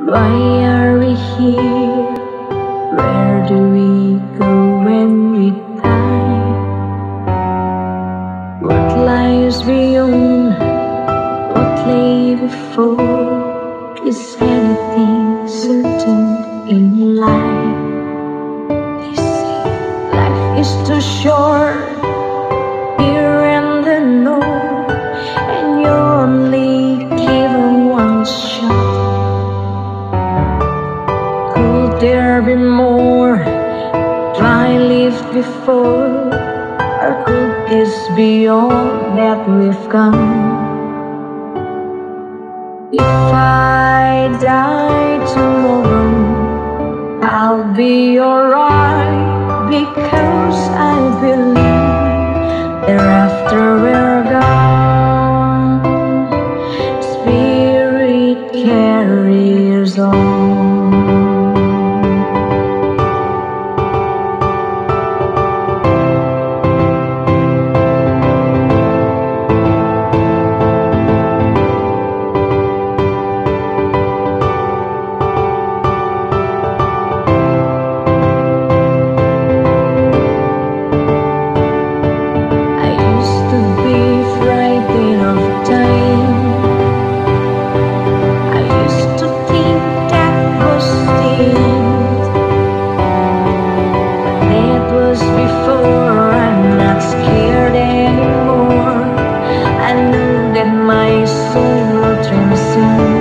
Why are we here? Where do we go when we die? What lies beyond? What lay before? Is anything certain in life? They say life is too short, here and there no, and you're only given one shot. Could there be more? I lived before, or could this be all that we've come? If I die tomorrow, I'll be alright, because I believe thereafter we're gone. Spirit carries on. Before I'm not scared anymore, I know that my soul will transcend.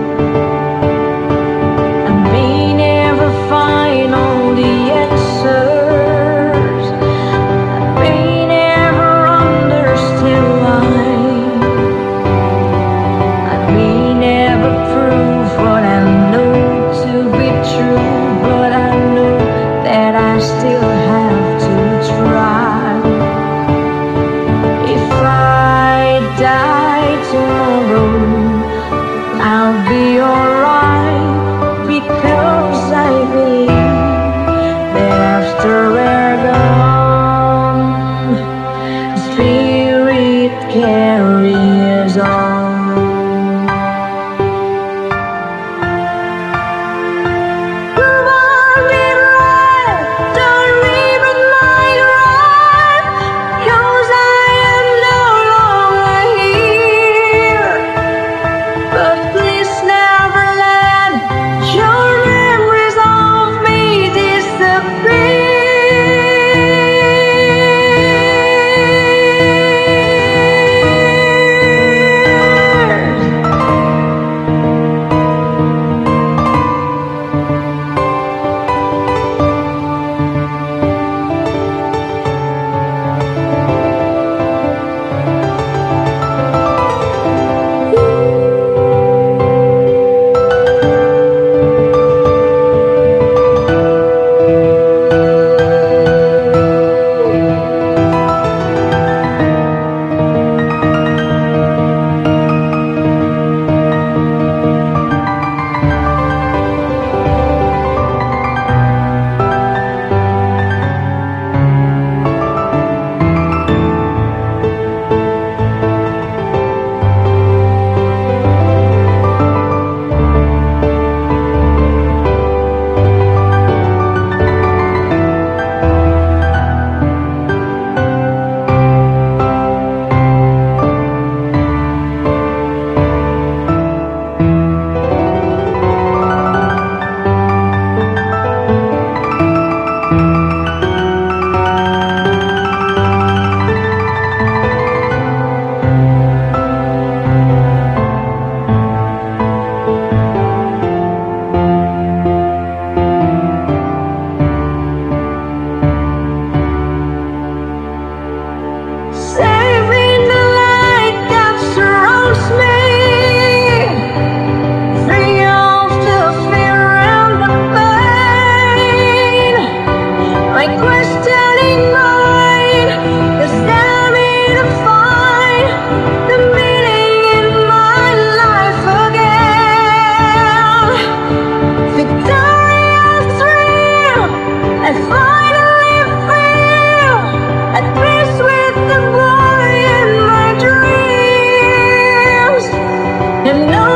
I may never find all the answers, I may never understand why, I may never prove what I know to be true, but I know that I still have try. If I die tomorrow, I'll be alright, because I believe that after we're gone, spirit carries on. And no